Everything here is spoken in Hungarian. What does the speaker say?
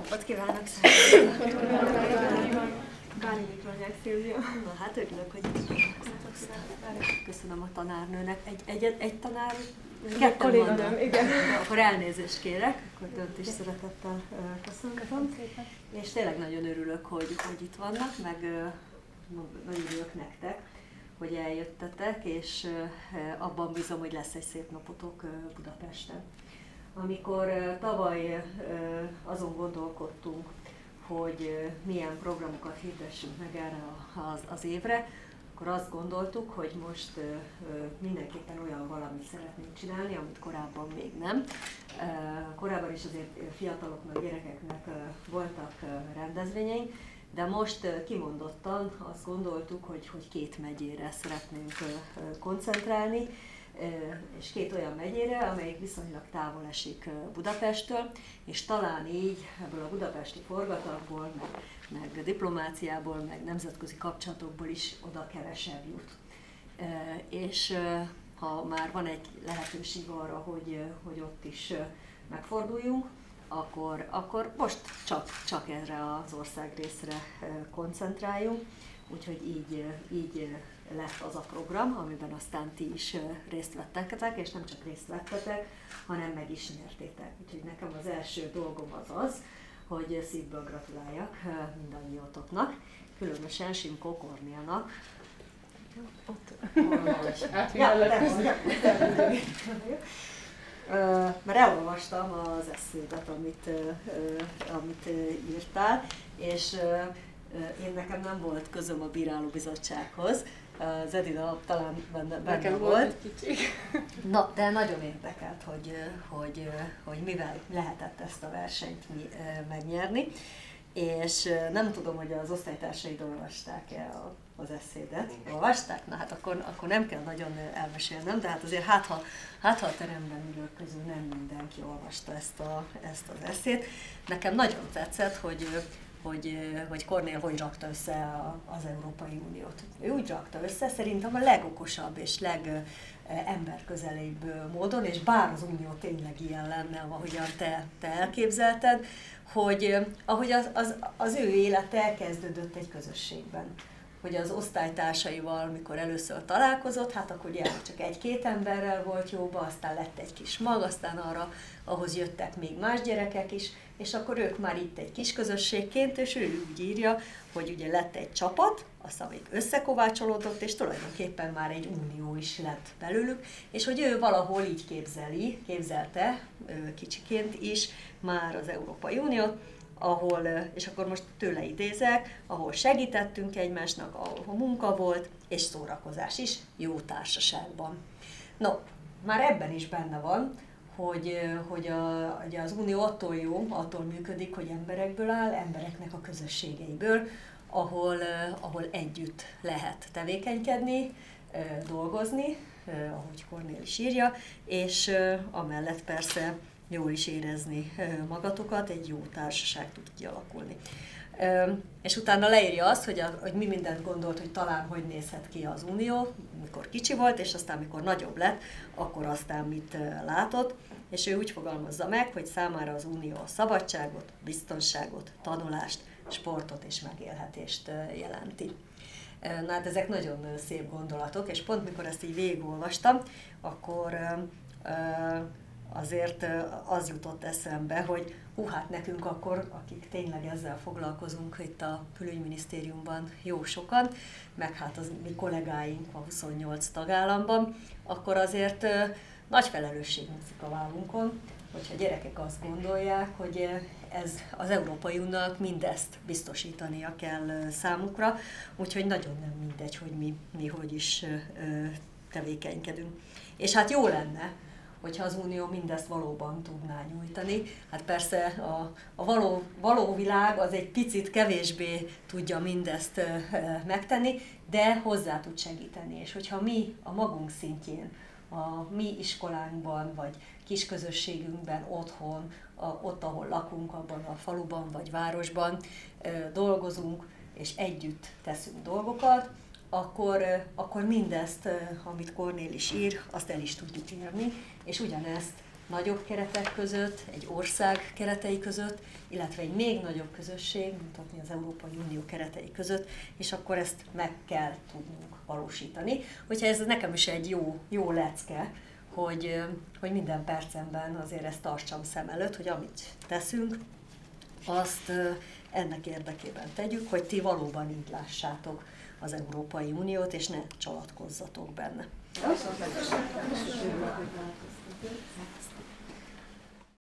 napot kívánok! Báni Miklónyák Szilvia. Na hát örülök, hogy itt köszönöm a tanárnőnek. Egy tanár? Kolléganőm, igen. Akkor elnézést kérek, akkor önt is szeretettel köszöntöm. És tényleg nagyon örülök, hogy itt vannak, meg nagyon örülök nektek, hogy eljöttetek, és abban bízom, hogy lesz egy szép napotok Budapesten. Amikor tavaly azon gondolkodtunk, hogy milyen programokat hirdessünk meg erre az évre, akkor azt gondoltuk, hogy most mindenképpen olyan valamit szeretnénk csinálni, amit korábban még nem. Korábban is azért fiataloknak, gyerekeknek voltak rendezvényeink, de most kimondottan azt gondoltuk, hogy két megyére szeretnénk koncentrálni, és két olyan megyére, amelyik viszonylag távol esik Budapesttől, és talán így ebből a budapesti forgatagból, meg diplomáciából, meg nemzetközi kapcsolatokból is oda kevesebb jut. És ha már van egy lehetőség arra, hogy ott is megforduljunk, akkor most csak erre az országrészre koncentráljunk, úgyhogy így lett az a program, amiben aztán ti is részt vettetek, és nem csak részt vettetek, hanem meg is nyertétek. Úgyhogy nekem az első dolgom az, hogy szívből gratuláljak mindannyiótoknak, különösen Simko Kornélnak. Mert elolvastam az eszédet, amit írtál, és én nekem nem volt közöm a bírálóbizottsághoz, az Edina talán benne volt. Na, de nagyon érdekelt, hogy mivel lehetett ezt a versenyt megnyerni, és nem tudom, hogy az osztálytársaid olvasták-e az eszédet. Olvasták? Na hát akkor nem kell nagyon elmesélnem, de hát azért hát ha a teremben ülők közül nem mindenki olvasta ezt az eszét. Nekem nagyon tetszett, hogy Kornél hogy rakta össze az Európai Uniót. Ő úgy rakta össze, szerintem a legokosabb és legemberközelibb módon, és bár az Unió tényleg ilyen lenne, ahogyan te elképzelted, hogy ahogy az ő élete elkezdődött egy közösségben. Hogy az osztálytársaival, mikor először találkozott, hát akkor ugye csak egy-két emberrel volt jóba, aztán lett egy kis mag, aztán ahhoz jöttek még más gyerekek is, és akkor ők már itt egy kis közösségként, és ő úgy írja, hogy ugye lett egy csapat, aztán még összekovácsolódott, és tulajdonképpen már egy unió is lett belőlük, és hogy ő valahol így képzelte kicsiként is már az Európai Uniót, ahol, és akkor most tőle idézek, ahol segítettünk egymásnak, ahol munka volt, és szórakozás is, jó társaságban. No, már ebben is benne van, hogy az Unió attól jó, attól működik, hogy emberekből áll, embereknek a közösségeiből, ahol együtt lehet tevékenykedni, dolgozni, ahogy Kornél is írja, és amellett persze jól is érezni magatokat, egy jó társaság tud kialakulni. És utána leírja azt, hogy mi mindent gondolt, hogy talán hogy nézhet ki az Unió, mikor kicsi volt, és aztán mikor nagyobb lett, akkor aztán mit látott, és ő úgy fogalmazza meg, hogy számára az Unió a szabadságot, biztonságot, tanulást, sportot és megélhetést jelenti. Na hát ezek nagyon szép gondolatok, és pont mikor ezt így végigolvastam, akkor azért az jutott eszembe, hogy hát nekünk akkor, akik tényleg ezzel foglalkozunk itt a külügyminisztériumban jó sokan, meg hát az mi kollégáink a 28 tagállamban, akkor azért nagy felelősség nyugszik a vállunkon, hogyha a gyerekek azt gondolják, hogy ez az Európai Uniónak mindezt biztosítania kell számukra, úgyhogy nagyon nem mindegy, hogy mi hogy is tevékenykedünk. És hát jó lenne, hogyha az Unió mindezt valóban tudná nyújtani. Hát persze a való világ az egy picit kevésbé tudja mindezt megtenni, de hozzá tud segíteni. És hogyha mi a magunk szintjén, a mi iskolánkban, vagy kisközösségünkben, otthon, ott, ahol lakunk, abban a faluban vagy városban dolgozunk, és együtt teszünk dolgokat, akkor mindezt, amit Kornél is ír, azt el is tudjuk érni, és ugyanezt nagyobb keretek között, egy ország keretei között, illetve egy még nagyobb közösség, mutatni az Európai Unió keretei között, és akkor ezt meg kell tudnunk valósítani. Hogyha ez nekem is egy jó lecke, hogy minden percemben azért ezt tartsam szem előtt, hogy amit teszünk, azt ennek érdekében tegyük, hogy ti valóban így lássátok az Európai Uniót, és ne csalatkozzatok benne.